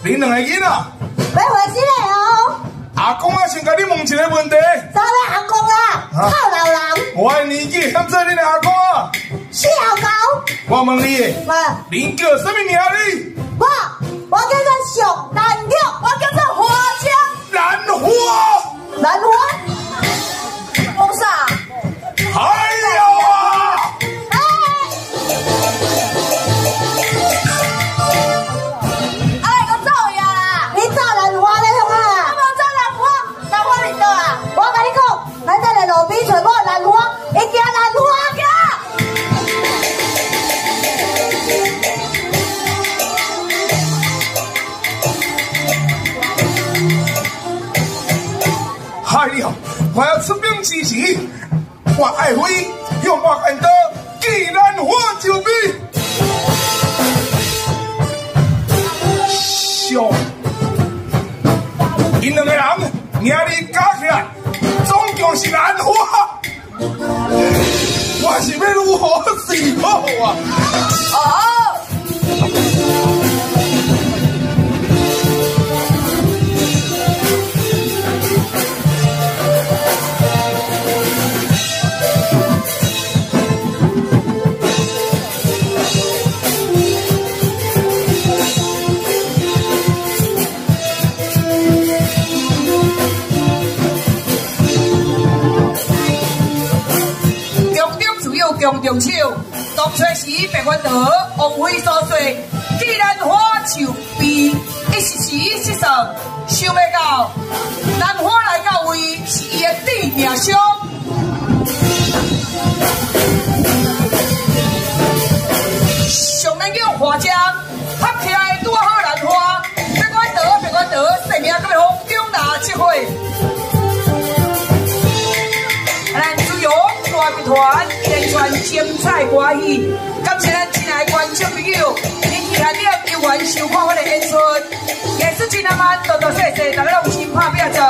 恁两个囡仔， 要回几个哦？ 阿公啊，先甲你问一个问题。 啥物阿公啊？臭老人。 我的年纪险做恁的阿公啊。 小狗。 我问你， 您叫什么名哩？ 我叫做上兰玉，我叫做花枪。 兰花。 兰花。讲啥？ 还有啊！ 我走呀！你走兰花咧，형啊？我无走兰花，兰花伫倒啊？我甲你讲，咱等下路边找某兰花，会惊兰花惊。 哎呀，我要出兵之时，我爱妃用我看到既然花就比上，因两个人名字加起来，总共是兰花，我是要如何是好啊？ 共中手，当初时白元德王妃所说，既然花就比，一时失算，想不到兰花来到位是伊的地命伤。上难用花匠合起来拄好兰花，白元德，性命搁要风中拿七岁。咱主勇大集团连串精彩歌戏，感谢咱亲爱的观众朋友，恁期待了游玩收看我的演出，也是真阿慢，多多谢谢，大家用心拍拼做。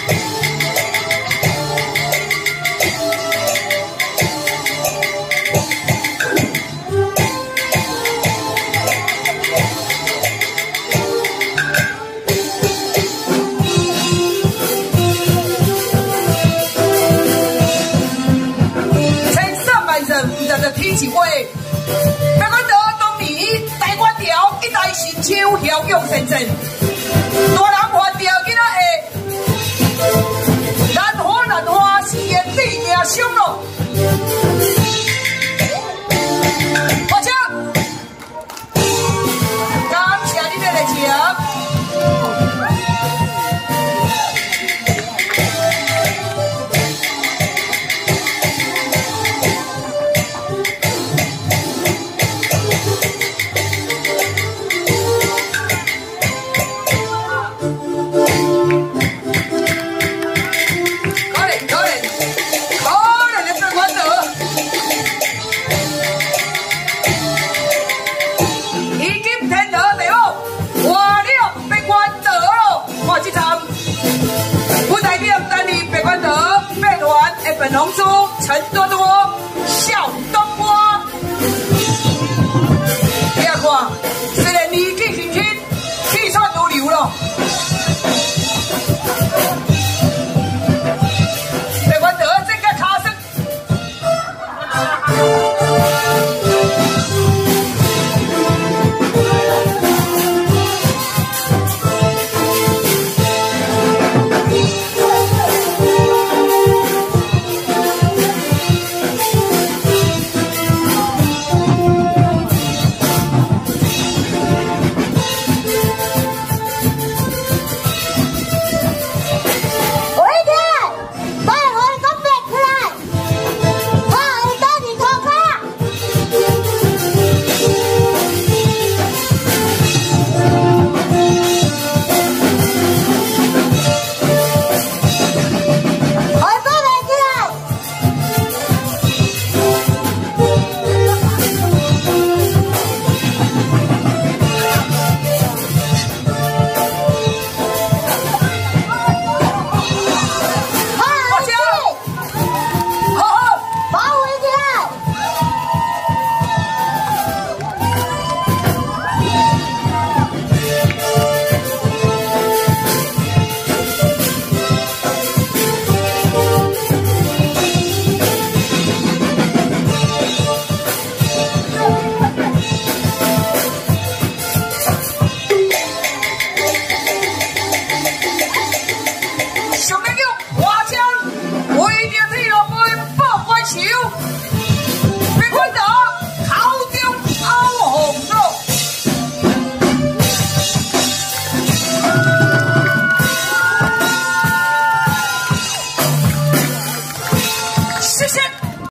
天一会，白元德当年大官条一代神手骁勇善战，大人换掉囡仔的兰花是伊的地命伤咯。花枪，感谢你的热情。本龙珠陈多多。